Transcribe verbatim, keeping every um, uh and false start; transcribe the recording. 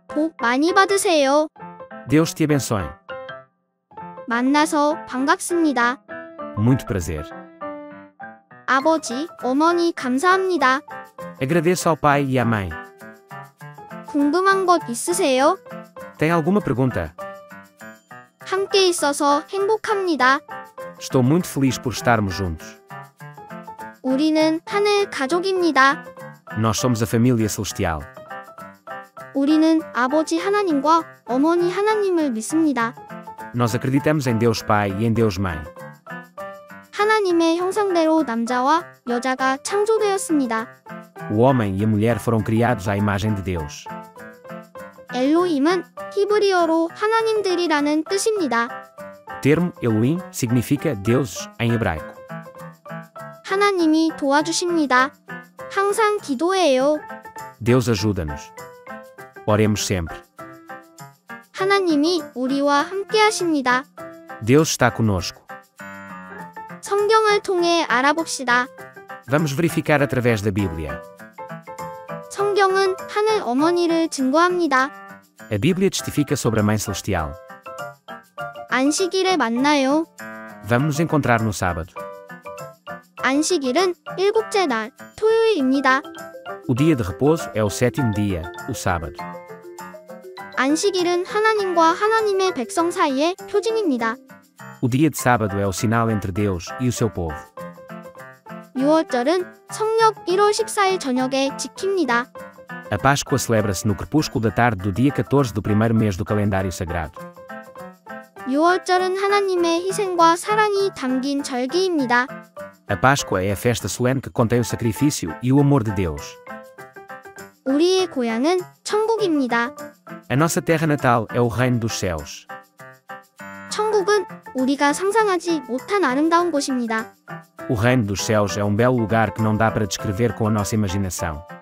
복 많이 받으세요. Deus te abençoe. 만나서 반갑습니다. Muito prazer. 아버지, 어머니 감사합니다. Agradeço ao pai e à mãe. 궁금한 것 있으세요? Tem alguma pergunta? 함께 있어서 행복합니다. Estou muito feliz por estarmos juntos. 우리는 하늘 가족입니다. Nós somos a família celestial. 우리는 아버지 하나님과 어머니 하나님을 믿습니다. Nós acreditamos em Deus Pai e em Deus Mãe. 하나님의 형상대로 남자와 여자가 창조되었습니다. O homem e a mulher foram criados à imagem de Deus. 엘로힘은 히브리어로 하나님들이라는 뜻입니다. O termo Elohim significa deuses em hebraico. 하나님이 도와주십니다. 항상 기도해요. Deus ajuda-nos. Oremos sempre. 하나님이 우리와 함께 하십니다. Deus está conosco. 성경을 통해 알아봅시다. Vamos verificar através da Bíblia. 성경은 하늘 어머니를 증거합니다. A Bíblia testifica sobre a Mãe Celestial. 안식일에 만나요. Vamos nos encontrar no sábado. 안식일은 일곱째 날, 토요일입니다. O dia de repouso é o sétimo dia, o sábado. 안식일은 하나님과 하나님의 백성 사이의 표징입니다. O dia de sábado é o sinal entre Deus e o seu povo. 유월절은 성력 일월 십사일 저녁에 지킵니다. A Páscoa celebra-se no crepúsculo da tarde do dia catorze do primeiro mês do calendário sagrado. 유월절은 하나님의 희생과 사랑이 담긴 절기입니다. A Páscoa é a festa solene que contém o sacrifício e o amor de Deus. 우리의 고향은 천국입니다. A nossa terra natal é o reino dos céus. 천국은 우리가 상상하지 못한 아름다운 곳입니다. O reino dos céus é um belo lugar que não dá para descrever com a nossa imaginação.